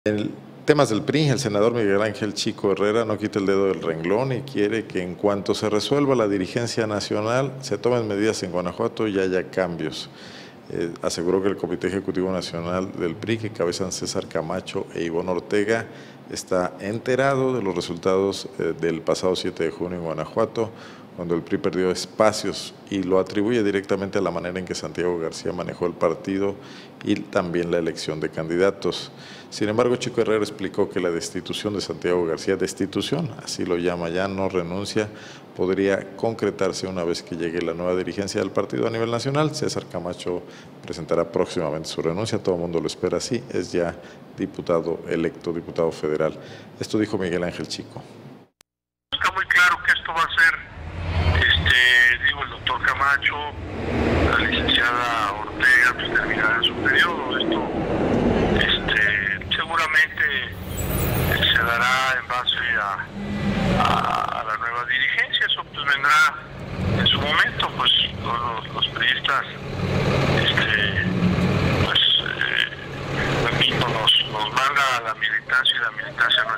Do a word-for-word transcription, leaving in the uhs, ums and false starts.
En temas del P R I, el senador Miguel Ángel Chico Herrera no quita el dedo del renglón y quiere que en cuanto se resuelva la dirigencia nacional se tomen medidas en Guanajuato y haya cambios. Eh, aseguró que el Comité Ejecutivo Nacional del P R I, que cabezan César Camacho e Ivonne Ortega, está enterado de los resultados eh, del pasado siete de junio en Guanajuato, cuando el P R I perdió espacios, y lo atribuye directamente a la manera en que Santiago García manejó el partido y también la elección de candidatos. Sin embargo, Chico Herrera explicó que la destitución de Santiago García, destitución, así lo llama ya, no renuncia, podría concretarse una vez que llegue la nueva dirigencia del partido a nivel nacional. César Camacho presentará próximamente su renuncia, todo el mundo lo espera así, es ya diputado electo, diputado federal. Esto dijo Miguel Ángel Chico. Está muy claro que esto va a ser, este, digo, el doctor Camacho, la licenciada Ortega, pues terminará su periodo. Esto, este, seguramente se dará en base a, a, a la nueva dirigencia. Eso pues vendrá en su momento, pues los, los periodistas, este, pues, eh, repito, nos, nos manda a la militancia y la militancia no